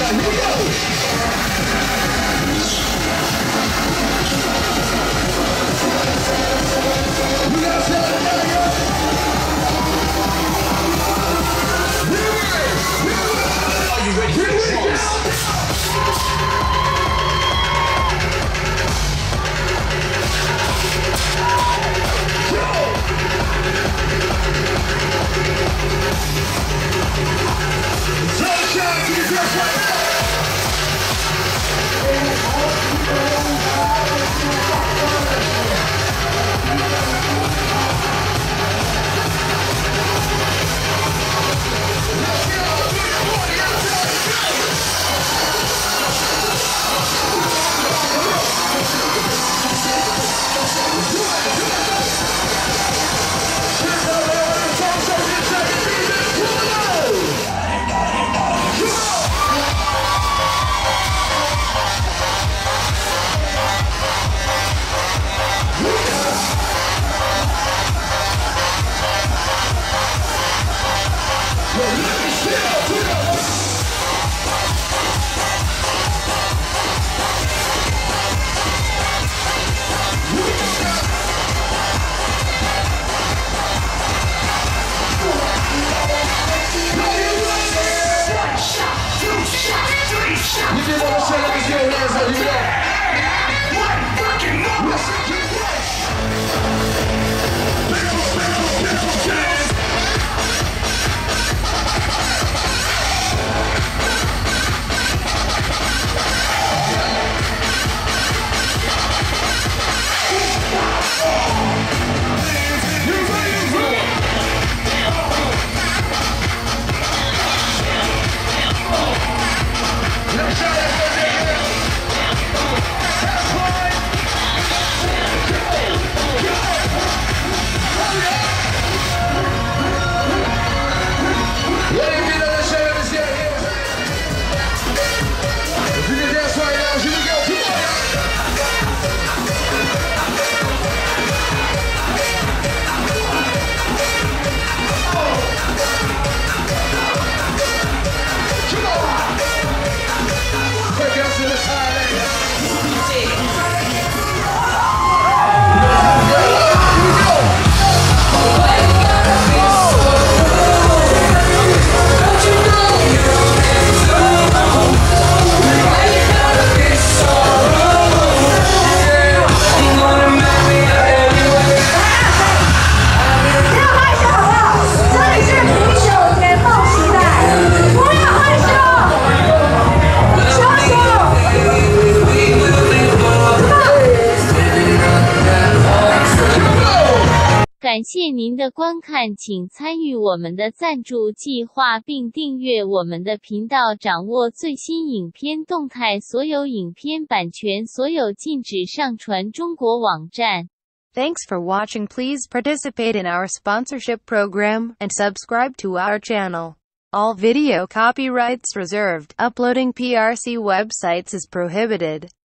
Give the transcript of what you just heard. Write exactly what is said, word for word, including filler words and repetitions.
感谢您的观看，请参与我们的赞助计划并订阅我们的频道，掌握最新影片动态。所有影片版权所有禁止上传中国网站。 Thanks for watching. Please participate in our sponsorship program and subscribe to our channel. All video copyrights reserved. Uploading P R C websites is prohibited.